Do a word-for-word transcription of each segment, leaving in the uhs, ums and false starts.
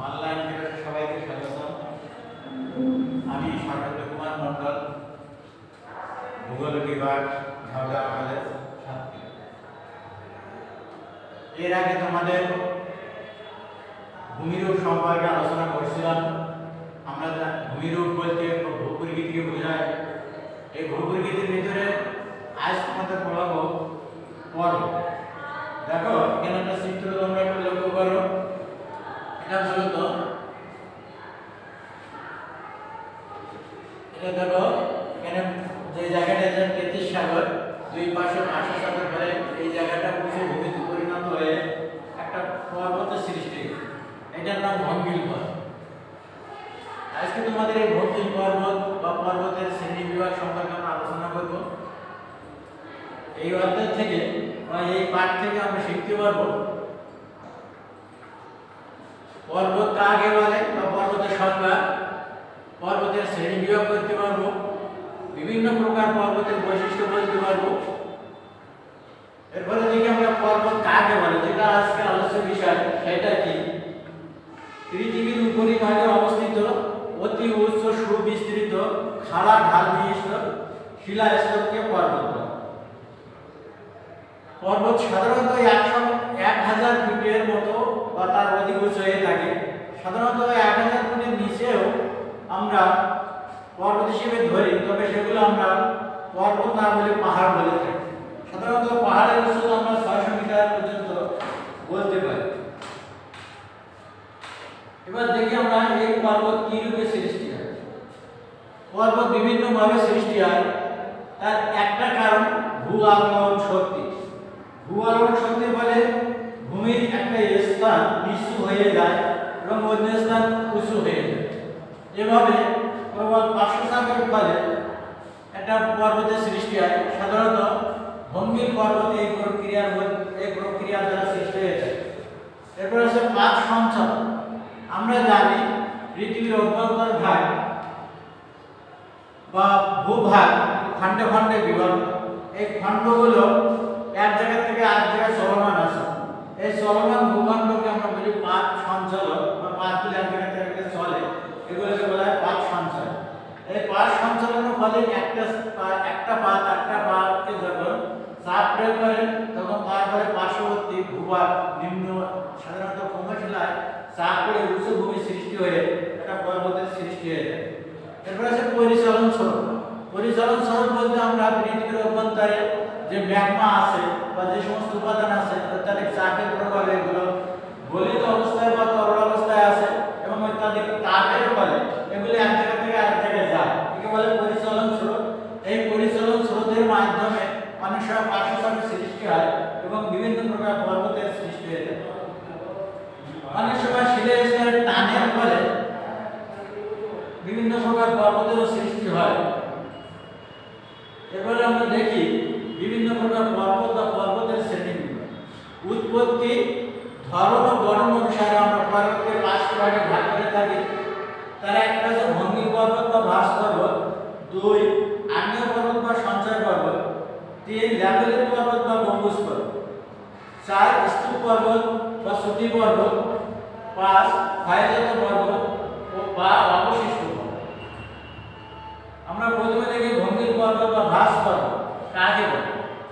Online ক্লাসে সবাইকে স্বাগতম। আমি সর্বেন্দ্র কুমার মণ্ডল, ভূগোল বিভাগ, ঝাউদা কলেজ ছাত্র। এর আগে তোমাদের ভূমিরূপ সম্পর্কে আলোচনা করছিলাম। আমরা ভূমিরূপ বলতে ভূপ্রকৃতিকে বোঝায়। এই ভূপ্রকৃতির ভিতরে আজ তোমাদের পড়াবো পর্বত। দেখো এখানে একটা চিত্র তোমরা একটু লক্ষ্য করো। এটা মূলত এটা দেখো এখানে যে জায়গাটা যে তেত্রিশ সাগর দুই পাশে পাঁচশো সাগর ধরে এই জায়গাটা উঁচু ভূমিতে পরিণত হয়ে একটা পর্বতের সৃষ্টি। এটার নাম ভঙ্গিল পর্বত। আজকে তোমাদের এই ভঙ্গিল পর্বত বা পর্বতের শ্রেণী বিভাগ সম্পর্কে আমরা আলোচনা করব। এই অধ্যায় থেকে বা এই পাঠ থেকে আমরা শিখতে পারবো পর্বত কাকে বলে বা পর্বতের সংজ্ঞা, পর্বতের শ্রেণী বিভাগ করতে পারবো, বিভিন্ন প্রকার পর্বতের বৈশিষ্ট্য বলতে পারবো। এরপরে দেখি আমরা পর্বত কাকে বলে, যেটা আজকে আলোচ্য বিষয় সেটা কি। পৃথিবীর উপরিভাগে অবস্থিত অতি উচ্চ সুবিস্তৃত খাড়া ঢাল বিশিষ্ট শিলাস্তরকে পর্বত বলে। পর্বত সাধারণত একশো এক হাজার ফিটের মতো বা তার অধিক উচ্চ হয়ে থাকে। সাধারণত এক হাজার ফুটের নিচেও আমরা পর্বত হিসেবে ধরি, তবে সেগুলো আমরা পর্বত না বলে পাহাড় বলে থাকি। সাধারণত পাহাড়ের উচ্চতা আমরা ছয়শো মিটার পর্যন্ত বলতে পারি। এবার দেখি আমরা এই পর্বত কি রূপে সৃষ্টি হয়। পর্বত বিভিন্ন ভাবে সৃষ্টি হয়। তার একটা কারণ ভূ আলোড়ন শক্তি। ভূ আলোড়ন শক্তি বলে ভূমির একটা স্থান নিচু হয়ে যায় এবং অন্য স্থান উঁচু হয়ে যায়। এভাবে প্রবল পার্শ্বচাপের ফলে একটা পর্বতের সৃষ্টি হয়। সাধারণত ভঙ্গিল পর্বত এই প্রক্রিয়ার এই প্রক্রিয়া দ্বারা সৃষ্টি হয়ে যায়। এরপর আছে পাত সঞ্চালন। আমরা জানি পৃথিবীর অভ্যন্তর ভাগ বা ভূভাগ খণ্ডে খণ্ডে বিভক্ত। এই খণ্ডগুলো এক জায়গা থেকে আরেক জায়গায় চলমান আছে। এই চলমান ভূখণ্ডকে আমরা বলি পাত সঞ্চালন বা পাতগুলো এক জায়গা থেকে চলে, এগুলোকে বলা হয় পাত সঞ্চালন। এই পাত সঞ্চালনের ফলে একটা একটা পাত একটা পাতকে যখন চাপ প্রয়োগ করে তখন তারপরে পার্শ্ববর্তী ভূভাগ নিম্ন সাধারণত ভূমিশিলায় চাপ পড়ে উঁচু ভূমি সৃষ্টি হয়ে একটা পর্বতের সৃষ্টি হয়ে যায়। এরপর আছে পরিচালন স্বরূপ। পরিচালন স্বরূপ বলতে আমরা পৃথিবীর অভ্যন্তরে যে ম্যাগমা আছে বা যে সমস্ত উপাদান আছে অত্যাধিক চাপের প্রভাবে এগুলো গলিত অবস্থায় বা তরল অবস্থায় আছে এবং অত্যাধিক তাপের ফলে এগুলো এক জায়গা থেকে আরেক জায়গায় যায়, একে বলে পরিচালন স্রোত। এই পরিচালন স্রোতের মাধ্যমে অনেক সময় পার্শ্বচাপের সৃষ্টি হয় এবং বিভিন্ন প্রকার পর্বতের সৃষ্টি হয়ে যায়। অনেক সময় শিলার স্তরের টানের ফলে বিভিন্ন প্রকার পর্বতেরও সৃষ্টি হয়। এবারে আমরা দেখি বিভিন্ন প্রকার পর্বত বা পর্বতের শ্রেণী। উৎপত্তি, ধরন ও গঠন অনুসারে আমরা পর্বতকে পাঁচটি ভাগে ভাগ করে থাকি। তারা একটা হচ্ছে ভঙ্গিল পর্বত বা ভাস পর্বত, দুই আগ্নেয় পর্বত বা সঞ্চয় পর্বত, তিন ল্যাভেলিক পর্বত বা গম্বুজ পর্বত, চার স্তূপ পর্বত বা সুতি পর্বত, পাঁচ ক্ষয়জাত পর্বত ও বা অবশিষ্ট পর্বত। আমরা প্রথমে দেখি ভঙ্গিল পর্বত বা ভাস পর্বত কাকে বলে।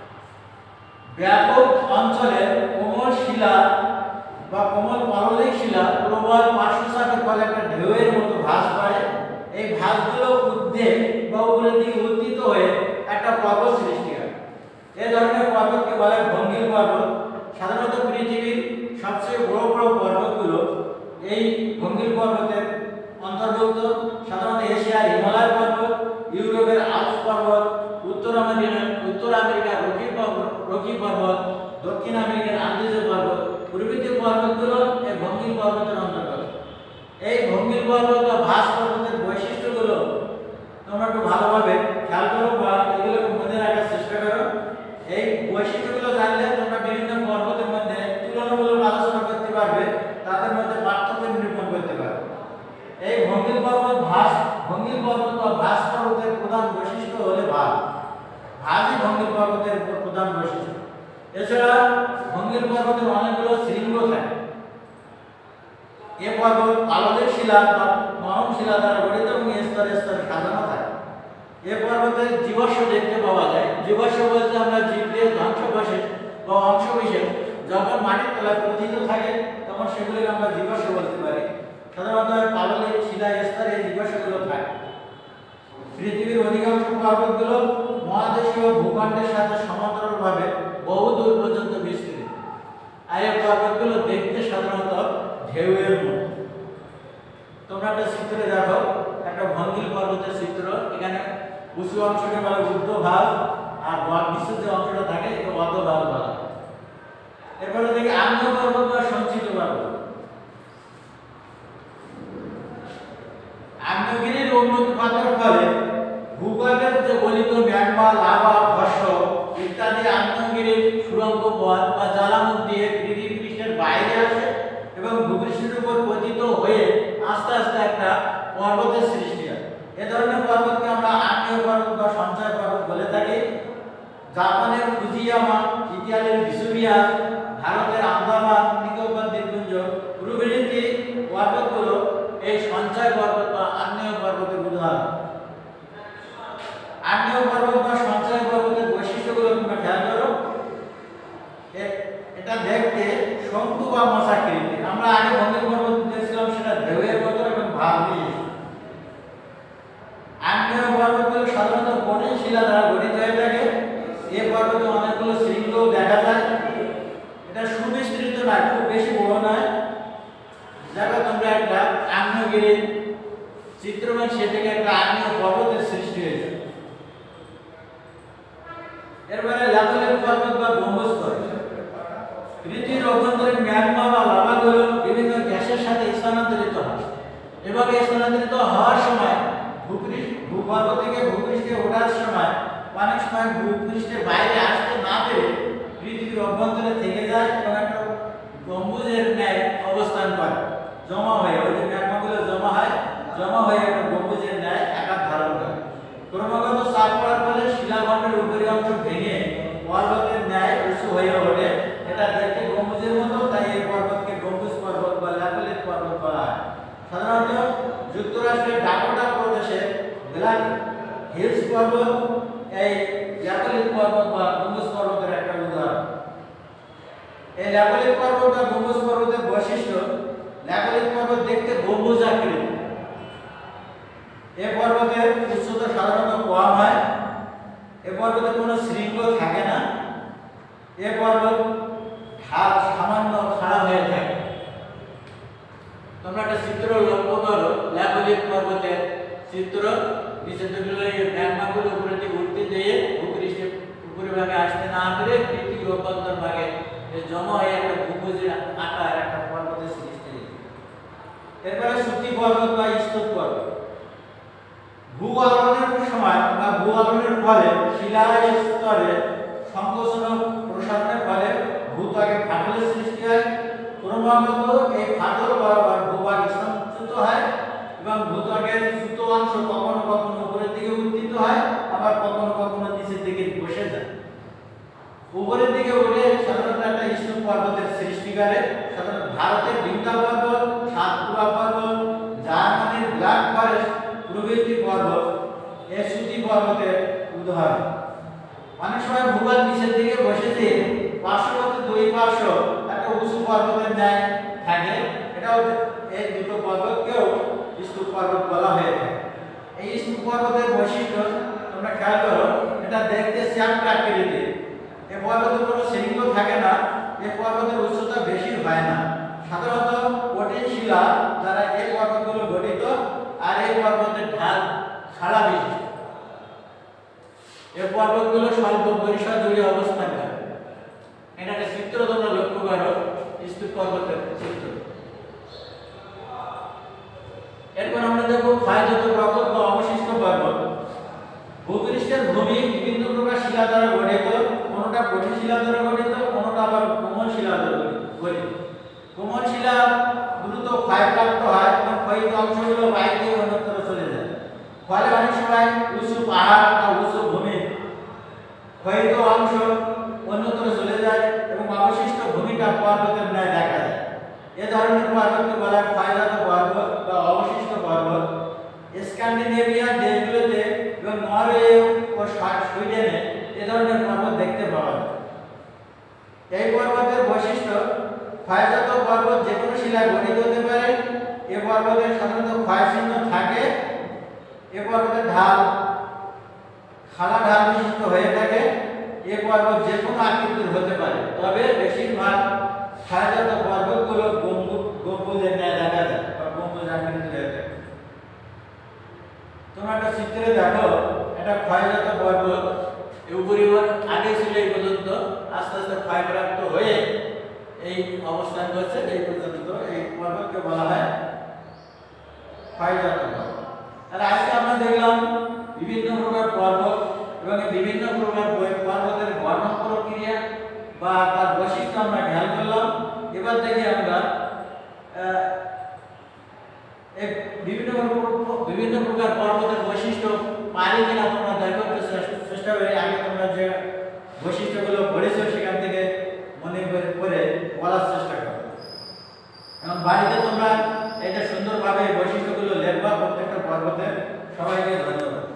ব্যাপক অঞ্চলের কোমল শিলা বা কোমল পাললিক শিলা প্রবল পার্শ্বচাপের ফলে একটা ঢেউয়ের মতো ভাস করে। এই ভাসগুলো ঊর্ধ্বে বা উপরের দিকে উত্থিত হয়ে একটা পর্বত সৃষ্টি হয়। এই ধরনের পর্বতকে বলে ভঙ্গিল পর্বত। সাধারণত পৃথিবীর সবচেয়ে বড় বড় পর্বতগুলো এই ভঙ্গিল পর্বতের অন্তর্ভুক্ত। সাধারণত এশিয়ার হিমালয় পর্বত, ইউরোপের আল্পস পর্বত, উত্তর আমেরিকার উত্তর আমেরিকার রকি পর্বত রকি পর্বত, দক্ষিণ আমেরিকার আন্দিজ পর্বত প্রভৃতি পর্বতগুলো এই ভঙ্গিল পর্বতের অন্তর্গত। এই ভঙ্গিল পর্বত বা ভাস পর্বতের বৈশিষ্ট্যগুলো তোমরা একটু ভালোভাবে খেয়াল করো বা এগুলোকে মনে রাখার চেষ্টা করো। এই বৈশিষ্ট্যগুলো জানলে তোমরা বিভিন্ন পর্বতের মধ্যে তুলনামূলক আলোচনা করতে পারবে, তাদের মধ্যে পার্থক্য নিরূপণ করতে পারবে। এই ভঙ্গিল পর্বত ভাস ভঙ্গিল পর্বত বা ভাস পর্বতের প্রধান বৈশিষ্ট্য হলো ভাস। ভাসই ভঙ্গিল পর্বতের প্রধান বৈশিষ্ট্য। এছাড়া ভঙ্গিল পর্বতের অনেকগুলো শৃঙ্গ থাকে। এ পর্বত পাললিক শিলা বা নরম শিলা দ্বারা গঠিত এবং স্তরে স্তরে সাজানো থাকে। এ পর্বতের জীবাশ্ম দেখতে পাওয়া যায়। জীবাশ্ম বলতে আমরা জীবদের ধ্বংসাবশেষ বা অংশবিশেষ যখন মাটির তলায় পতিত থাকে তখন সেগুলিকে আমরা জীবাশ্ম বলতে পারি। সাধারণত পাললিক শিলা স্তরে জীবাশ্মগুলো থাকে। পৃথিবীর অধিকাংশ পর্বতগুলো মহাদেশীয় ভূখণ্ডের সাথে সমান্তরালভাবে বহু দূর পর্যন্ত বিস্তৃত। আর এই পর্বতগুলো দেখতে সাধারণত ঢেউয়ের মতো। তোমরা একটা চিত্রে দেখো, একটা ভঙ্গিল পর্বতের চিত্র। এখানে উঁচু অংশকে বলে ঊর্ধ্বভাগ আর নিচের যে অংশটা থাকে একে অধোভাগ বলা হয়। এরপরে দেখি আগ্নেয় পর্বত বা সঞ্চিত পর্বত। আগ্নেয়গিরির উন্নতির ফলে ভূগর্ভের যে গলিত ম্যাগমা, লাভা, ভস্ম ইত্যাদি আগ্নেয়গিরির সুড়ঙ্গ পথ বা জ্বালামুখ দিয়ে পৃথিবী পৃষ্ঠের বাইরে আসে এবং ভূপৃষ্ঠের উপর পতিত হয়ে আস্তে আস্তে একটা পর্বতের সৃষ্টি হয়। এ ধরনের পর্বতকে আমরা আগ্নেয় পর্বত বা সঞ্চয় পর্বত বলে থাকি। জাপানের ফুজিয়ামা, ইতালির ভেসুভিয়াস, ভারতের আন্দামান নিকোবর দ্বীপপুঞ্জ প্রভৃতি পর্বতগুলো এই সঞ্চয় পর্বত বা আগ্নেয় পর্বতের উদাহরণ। আগ্নেয় পর্বত বা সঞ্চয় পর্বতের বৈশিষ্ট্যগুলো তোমরা খেয়াল করো। এটা দেখতে শঙ্কু বা মশাকৃতি। আমরা আগে ভঙ্গিল পর্বত দেখছিলাম, সেটা ঢেউয়ের মতো এবং ভাব নিয়ে। আগ্নেয় পর্বতগুলো সাধারণত কঠিন শিলা দ্বারা গঠিত হয়ে থাকে। এই পর্বতে অনেকগুলো শৃঙ্গ দেখা যায়। এটা সুবিস্তৃত নয়, খুব বেশি বড় নয়। দেখো তোমরা একটা আগ্নেয়গিরির চিত্র এবং সে থেকে একটা আগ্নেয় পর্বতের সৃষ্টি হয়েছে। এরপরে ল্যাটোলিথ পর্বত বা গম্বুজ পর্বত। পৃথিবীর অভ্যন্তরীণ ম্যাগমা বা লাভাগুলো বিভিন্ন গ্যাসের সাথে স্থানান্তরিত হয় এবং এই স্থানান্তরিত হওয়ার সময় ভূপৃষ্ঠ ভূগর্ভ থেকে ভূপৃষ্ঠে ওঠার সময় অনেক সময় ভূপৃষ্ঠের বাইরে আসতে না পেরে পৃথিবীর অভ্যন্তরে থেকে যায় এবং একটা গম্বুজের ন্যায় অবস্থান করে, জমা হয়ে ওই যে ম্যাগমাগুলো জমা হয়, জমা হয়ে একটা গম্বুজের ন্যায় আকার ধারণ করে। ক্রমাগত চাপ পড়ার ফলে শিলাখণ্ডের উপরি অংশ ভেঙে পর্বতের ন্যায় উঁচু হয়ে ওঠে। এটা দেখতে গম্বুজের মতো, তাই এই পর্বতকে গম্বুজ পর্বত বা ল্যাটোলিথ পর্বত বলা হয়। সাধারণত যুক্তরাষ্ট্রের ডাকোটা প্রদেশে ব্ল্যাক হিলস পর্বত এই ল্যাটোলিথ পর্বত বা গম্বুজ পর্বতের একটা উদাহরণ। এই ল্যাটোলিথ পর্বত বা গম্বুজ পর্বতের বৈশিষ্ট্য, ল্যাটোলিথ পর্বত দেখতে গম্বুজ আকৃতি। এই পর্বতের উচ্চতা সাধারণত কম হয়। এই পর্বতে কোনো শৃঙ্গ থাকে না। এই পর্বত ঢাল সামান্য খাড়া হয়ে থাকে। তোমরা একটা চিত্র লক্ষ্য করো, ল্যাটোলিথ পর্বতের চিত্র। নিচে যেগুলো এই ম্যাগমাগুলো উপরে দিকে উঠতে দিয়ে ভূপৃষ্ঠের উপরে ভাগে আসতে না পেরে পৃথিবীর অভ্যন্তর ভাগে জমা হয়ে একটা গম্বুজের আকার একটা পর্বতের সৃষ্টি হয়। এরপরে সুতি পর্বত বা স্তূপ পর্বত। ভূ আলোড়নের সময় বা ভূ আলোড়নের ফলে শিলা স্তরে সংকোচন ও প্রসারণের ফলে ভূত্বকে ফাটলের সৃষ্টি হয়। ক্রমাগত এই ফাটল বরাবর ভূভাগ স্থানচ্যুত হয় এবং ভূত্বকের চ্যুত অংশ কখনো কখনো উপরের দিকে উত্থিত হয়, আবার কখনো কখনো নিচের দিকে বসে যায়। উপরের দিকে উঠে সাধারণত একটা স্তূপ পর্বতের সৃষ্টি করে। সাধারণত ভারতের বিন্ধ্যা পর্বত, সাতপুরা পর্বত, জার্মানির ব্ল্যাক ফরেস্ট প্রভৃতি পর্বত এই সুতি পর্বতের উদাহরণ। অনেক সময় ভূভাগ নিচের দিকে বসে দিয়ে পার্শ্ববর্তী দুই পার্শ্ব একটা উঁচু পর্বতের ন্যায় থাকে। এটাও এই দুটো পর্বতকেও স্তূপ পর্বত বলা হয়ে থাকে। এই স্তূপ পর্বতের বৈশিষ্ট্য তোমরা খেয়াল করো, এটা দেখতে চ্যাপ্টা আকৃতির। এই পর্বতে কোনো শৃঙ্গ থাকে না। এই পর্বতের উচ্চতা বেশি হয় না। সাধারণত কঠিন শিলা দ্বারা এই পর্বতগুলো গঠিত আর এই পর্বতের ঢাল খাড়া বিশিষ্ট। এই পর্বতগুলো স্বল্প পরিসর জুড়ে অবস্থান করে। এটা একটা চিত্র তোমরা লক্ষ্য করো, স্তূপ পর্বতের চিত্র। এরপর আমরা দেখব ক্ষয়জাত প্রকট বা অবশিষ্ট পর্বত। ভূপৃষ্ঠের ভূমি বিভিন্ন প্রকার শিলা দ্বারা গঠিত। কোনটা কঠিন শিলা দ্বারা গঠিত, কোনটা আবার কোমল শিলা দ্বারা গঠিত। কোমল শিলা দ্রুত ক্ষয়প্রাপ্ত হয় এবং ক্ষয়িত অংশগুলো বাইরে দিয়ে অন্যত্র চলে যায়। ফলে অনেক সময় উঁচু পাহাড় বা উঁচু ভূমি ক্ষয়িত অংশ অন্যত্র চলে যায় এবং অবশিষ্ট ভূমিটা পর্বতের ন্যায় দেখা যায়। এ ধরনের পর্বতকে বলা হয় এ পর্বতের সাধারণত ক্ষয়চিহ্ন থাকে। এ পর্বতের ঢাল খাড়া ঢাল বিশিষ্ট হয়ে থাকে। এ পর্বত যে কোনো আকৃতির হতে পারে, তবে বেশিরভাগ ক্ষয়জাত পর্বতগুলো গম্বুজ গম্বুজের ন্যায় দেখা যায় বা গম্বুজ আকৃতির হয়ে থাকে। তোমরা একটা চিত্রে দেখো, এটা ক্ষয়জাত পর্বত। এই পরিমাণ আগে ছিল এই পর্যন্ত, আস্তে আস্তে ক্ষয়প্রাপ্ত হয়ে এই অবস্থান করছে এই পর্যন্ত। এই পর্বতকে বলা হয় ক্ষয়জাত পর্বত। তাহলে আজকে আমরা দেখলাম বিভিন্ন প্রকার পর্বত এবং বিভিন্ন প্রকার পর্বতের গঠন প্রক্রিয়া বা তার বৈশিষ্ট্য আমরা খেয়াল করলাম। এবার দেখি আমরা এই বিভিন্ন বিভিন্ন প্রকার পর্বতের বৈশিষ্ট্য পারি কিনা তোমরা দেখো, চেষ্টা করে আগে তোমরা যে বৈশিষ্ট্যগুলো পড়েছো সেখান থেকে মনে করে বলার চেষ্টা করো। এবং বাড়িতে তোমরা এটা সুন্দরভাবে বৈশিষ্ট্যগুলো লেখবা প্রত্যেকটা পর্বতের। সবাইকে ধন্যবাদ।